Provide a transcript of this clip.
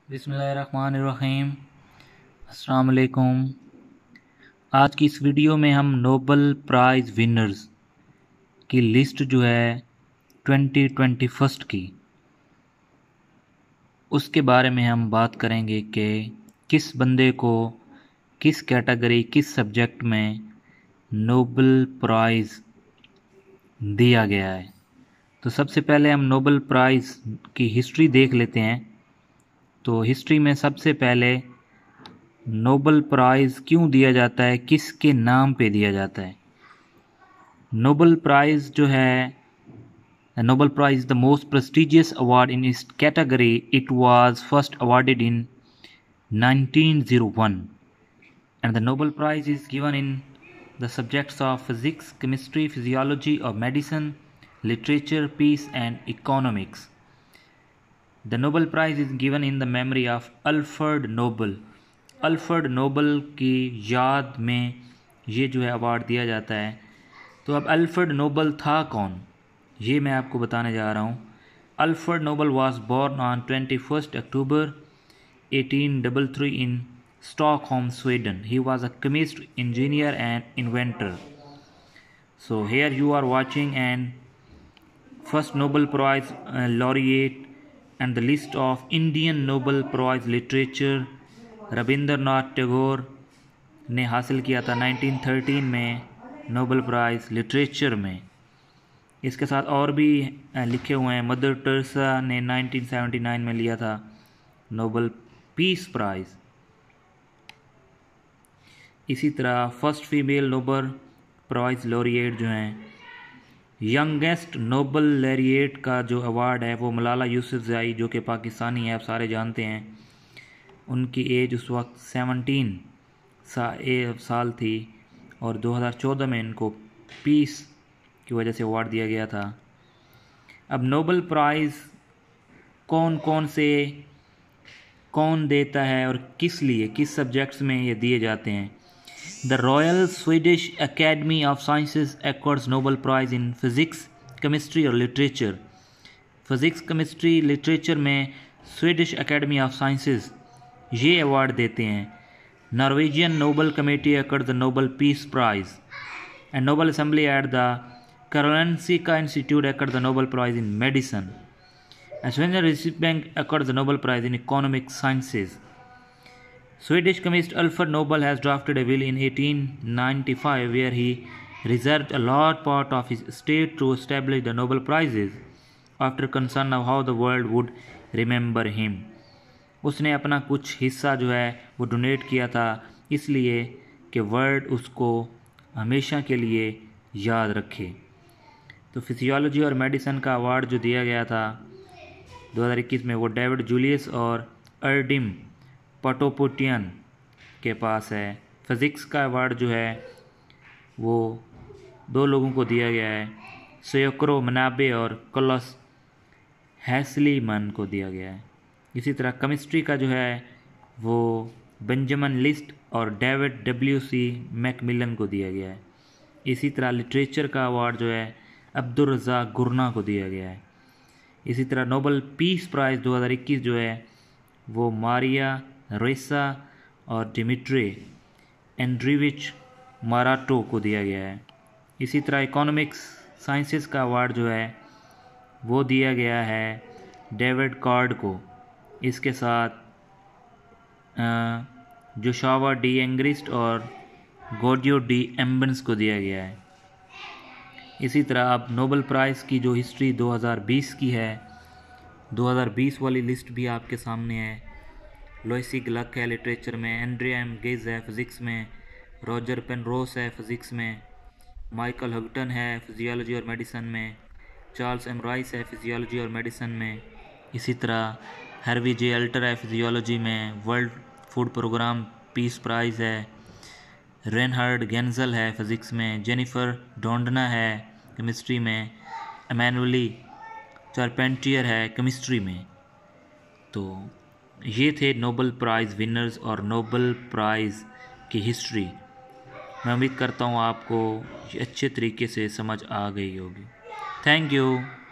बिस्मिल्लाहिर्रहमानिर्रहीम। अस्सलाम वालेकुम। आज की इस वीडियो में हम नोबेल प्राइज़ विनर्स की लिस्ट जो है 2021 की, उसके बारे में हम बात करेंगे कि किस बंदे को किस कैटेगरी किस सब्जेक्ट में नोबेल प्राइज़ दिया गया है। तो सबसे पहले हम नोबेल प्राइज़ की हिस्ट्री देख लेते हैं। तो हिस्ट्री में सबसे पहले नोबेल प्राइज़ क्यों दिया जाता है, किसके नाम पे दिया जाता है। नोबेल प्राइज़ जो है, Nobel prize is the most prestigious award in इस category. It was first awarded in 1901 and the Nobel Prize is given in the subjects of physics, chemistry, physiology or medicine, literature, peace and economics. The Nobel Prize is given in the memory of Alfred Nobel. Alfred Nobel की याद में ये जो है award दिया जाता है। तो अब अल्फ्रेड नोबेल था कौन, ये मैं आपको बताने जा रहा हूँ। Alfred Nobel was born on 21 October 1833 in Stockholm, Sweden. He was a chemist, engineer and inventor. So here you are watching and first Nobel Prize laureate and the list of Indian Nobel Prize literature. Rabindranath Tagore ने हासिल किया था 1913 में Nobel prize literature में। इसके साथ और भी लिखे हुए हैं। मदर टेरेसा ने 1979 में लिया था नोबेल पीस प्राइज़। इसी तरह first female Nobel prize laureate जो हैं, यंगेस्ट नोबेल लॉरिएट का जो अवार्ड है वो मलाला यूसुफ़ज़ई, जो कि पाकिस्तानी है, आप सारे जानते हैं। उनकी एज उस वक्त 17 साल थी और 2014 में इनको पीस की वजह से अवार्ड दिया गया था। अब नोबेल प्राइज़ कौन देता है और किस लिए, किस सब्जेक्ट्स में ये दिए जाते हैं। The Royal Swedish Academy of Sciences awards Nobel prize in physics, chemistry और लिटरेचर। फिज़िक्स, केमिस्ट्री, लिटरेचर में स्वीडिश एकेडमी ऑफ साइंसेस ये अवार्ड देते हैं। Norwegian Nobel committee accord the Nobel peace prize and Nobel assembly at the Karolinska Institute accord the Nobel prize in medicine. Sweden recipient accords the Nobel Prize in Economic Sciences. Swedish chemist Alfred Nobel has drafted a will in 1895 where he reserved a large part of his estate to establish the Nobel Prizes after concern of how the world would remember him. उसने अपना कुछ हिस्सा जो है वो donate किया था, इसलिए कि वर्ल्ड उसको हमेशा के लिए याद रखे। तो फिजियोलॉजी और मेडिसिन का अवार्ड जो दिया गया था 2021 में, वो डेविड जूलियस और अर्डिम पटोपुटियन के पास है। फिज़िक्स का अवार्ड जो है वो 2 लोगों को दिया गया है, सोयोक्रो मनाबे और कोलस हैस्लीमन को दिया गया है। इसी तरह केमिस्ट्री का जो है वो बेंजामिन लिस्ट और डेविड WC मैकमिलन को दिया गया है। इसी तरह लिटरेचर का अवार्ड जो है अब्दुल रज़ाक गुरना को दिया गया है। इसी तरह नोबेल पीस प्राइज़ 2021 जो है वो मारिया रेसा और डिमिट्री एंड्रीविच माराटो को दिया गया है। इसी तरह इकोनॉमिक्स साइंसेस का अवार्ड जो है वो दिया गया है डेविड कार्ड को। इसके साथ जोशावा डी एंग्रिस्ट और गोडियो डी एम्बन्स को दिया गया है। इसी तरह अब नोबेल प्राइज़ की जो हिस्ट्री 2020 की है, 2020 वाली लिस्ट भी आपके सामने है। लोइसी ग्लक है लिटरेचर में, एंड्रिया एम गेज है फिज़िक्स में, रॉजर पेनरोस है फिज़िक्स में, माइकल हगटन है फिजियोलॉजी और मेडिसिन में, चार्ल्स एम राइस है फिजियोलॉजी और मेडिसिन में। इसी तरह हैर्वी जे अल्टर है फिजियोलॉजी में, World Food Programme peace prize है, रेनहार्ड गेंजल है फिज़िक्स में, जेनिफर डोंडना है केमिस्ट्री में, एमैनुअली चारपेंटियर है केमिस्ट्री में। तो ये थे नोबेल प्राइज़ विनर्स और नोबेल प्राइज़ की हिस्ट्री। मैं उम्मीद करता हूँ आपको अच्छे तरीके से समझ आ गई होगी। Thank you.